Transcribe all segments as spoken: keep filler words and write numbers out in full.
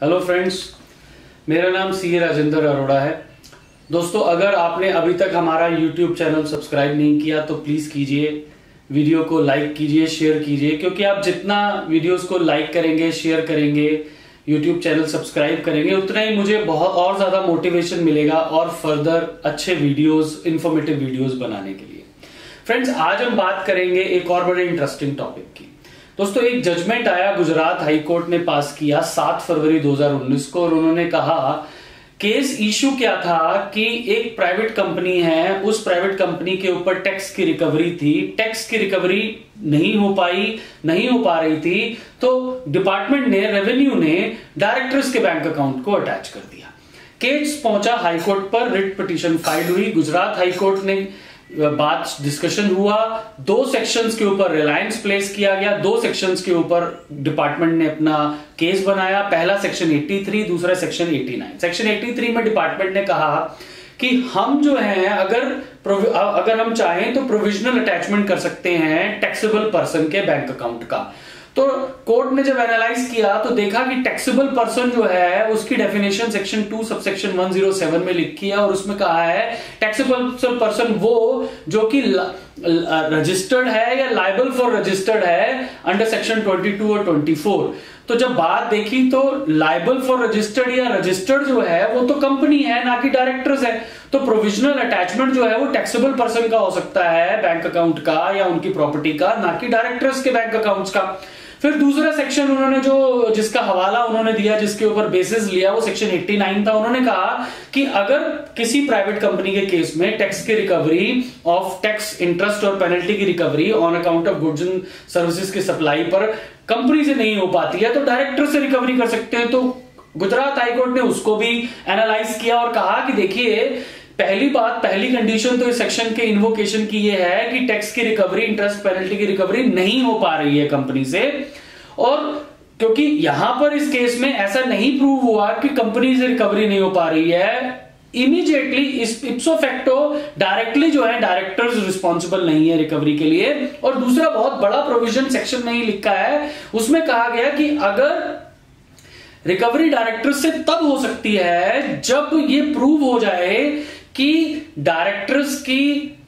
Hello friends, मेरा नाम सी राजेंद्र अरोड़ा है। दोस्तों, अगर आपने अभी तक हमारा यूट्यूब चैनल सब्सक्राइब नहीं किया तो प्लीज कीजिए, वीडियो को लाइक कीजिए, शेयर कीजिए, क्योंकि आप जितना वीडियोस को लाइक करेंगे, शेयर करेंगे, यूट्यूब चैनल सब्सक्राइब करेंगे, उतना ही मुझे बहुत और ज्यादा मोटिवेशन मिलेगा और फर्दर अच्छे वीडियोस, इंफॉर्मेटिव वीडियोस बनाने के लिए। फ्रेंड्स, आज हम बात करेंगे एक और बड़े इंटरेस्टिंग टॉपिक की। दोस्तों, एक जजमेंट आया, गुजरात हाई कोर्ट ने पास किया सात फरवरी दो हज़ार उन्नीस को, और उन्होंने कहा, केस इशू क्या था कि एक प्राइवेट कंपनी है, उस प्राइवेट कंपनी के ऊपर टैक्स की रिकवरी थी, टैक्स की रिकवरी नहीं हो पाई, नहीं हो पा रही थी, तो डिपार्टमेंट ने, रेवेन्यू ने डायरेक्टर्स के बैंक अकाउंट को अटैच कर दिया। केस पहुंचा हाई कोर्ट पर, रिट पिटीशन फाइल हुई, गुजरात हाई कोर्ट ने बात डिस्कशन हुआ, दो सेक्शंस के ऊपर रिलायंस प्लेस किया गया, दो सेक्शंस के ऊपर डिपार्टमेंट ने अपना केस बनाया। पहला सेक्शन तिरासी, दूसरा सेक्शन नवासी। सेक्शन तिरासी में डिपार्टमेंट ने कहा कि हम जो है, अगर अगर हम चाहें तो प्रोविजनल अटैचमेंट कर सकते हैं टैक्सेबल पर्सन के बैंक अकाउंट का। तो कोर्ट ने जब एनालाइज किया तो देखा कि टैक्सेबल पर्सन जो है उसकी डेफिनेशन सेक्शन टू सबसेक्शन एक सौ सात में लिखी है, और उसमें कहा है टैक्सेबल पर्सन वो जो कि रजिस्टर्ड है या लाइबल फॉर रजिस्टर्ड है अंडर सेक्शन बाईस और चौबीस। तो जब बात देखी तो लाइबल फॉर रजिस्टर्ड या रजिस्टर्ड जो है वो तो कंपनी है, ना कि डायरेक्टर्स है। तो प्रोविजनल अटैचमेंट जो है वो टैक्सेबल पर्सन का हो सकता है, बैंक अकाउंट का या उनकी प्रॉपर्टी का, ना कि डायरेक्टर्स के बैंक अकाउंट्स का। फिर दूसरा सेक्शन उन्होंने जो जिसका हवाला उन्होंने दिया, जिसके ऊपर बेसिस लिया, वो सेक्शन नवासी था। उन्होंने कहा कि अगर किसी प्राइवेट कंपनी के केस में टैक्स की रिकवरी ऑफ टैक्स इंटरेस्ट और पेनल्टी की recovery on account of goods and services की सप्लाई पर कंपनी से नहीं हो पाती है तो डायरेक्टर से रिकवरी कर सकते हैं। तो गुजरात हाईकोर्ट ने उसको भी एनालाइज किया और कहा कि देखिए, पहली बात, पहली कंडीशन तो इस सेक्शन के इन्वोकेशन की ये है कि टैक्स की रिकवरी, इंटरेस्ट पेनल्टी की रिकवरी नहीं हो पा रही है कंपनी से, और क्योंकि यहां पर इस केस में ऐसा नहीं प्रूव हुआ कि कंपनी से रिकवरी नहीं हो पा रही है, इमीडिएटली इप्सो फैक्टो डायरेक्टली जो है डायरेक्टर्स रिस्पॉन्सिबल नहीं है रिकवरी के लिए। और दूसरा बहुत बड़ा प्रोविजन सेक्शन में ही लिखा है, उसमें कहा गया कि अगर रिकवरी डायरेक्टर से तब हो सकती है जब ये प्रूव हो जाए कि डायरेक्टर्स की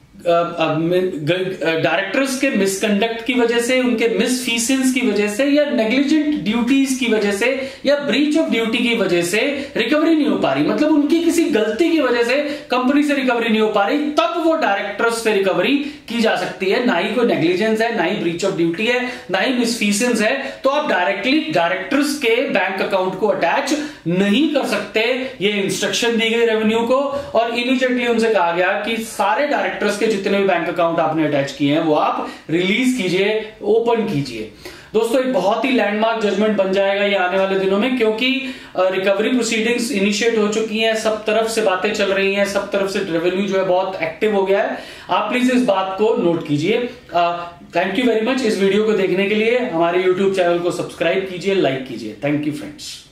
डायरेक्टर्स के मिसकंडक्ट की वजह से, उनके मिसफीसेंस की वजह से, या नेग्लिजेंट ड्यूटीज की वजह से, या ब्रीच ऑफ ड्यूटी की वजह से रिकवरी नहीं हो पा रही, मतलब उनकी किसी गलती की वजह से कंपनी से रिकवरी नहीं हो पा रही, तब वो डायरेक्टर्स से रिकवरी की जा सकती है। ना ही कोई नेग्लिजेंस है, ना ही ब्रीच ऑफ ड्यूटी है, ना ही मिसफीसेंस है, तो आप डायरेक्टली डायरेक्टर्स के बैंक अकाउंट को अटैच नहीं कर सकते। ये इंस्ट्रक्शन दी गई रेवेन्यू को, और इमीडिएटली उनसे कहा गया कि सारे डायरेक्टर्स के जितने भी बैंक अकाउंट आपने अटैच किए हैं वो आप रिलीज कीजिए, ओपन कीजिए। दोस्तों, एक बहुत ही लैंडमार्क जजमेंट बन जाएगा ये आने वाले दिनों में, क्योंकि रिकवरी प्रोसीडिंग्स इनिशिएट हो चुकी हैं, सब तरफ से बातें चल रही हैं, सब तरफ से रेवेन्यू जो है बहुत एक्टिव हो गया है। आप प्लीज इस बात को नोट कीजिए। थैंक यू वेरी मच इस वीडियो को देखने के लिए। हमारे यूट्यूब चैनल को सब्सक्राइब कीजिए, लाइक कीजिए। Thank you friends.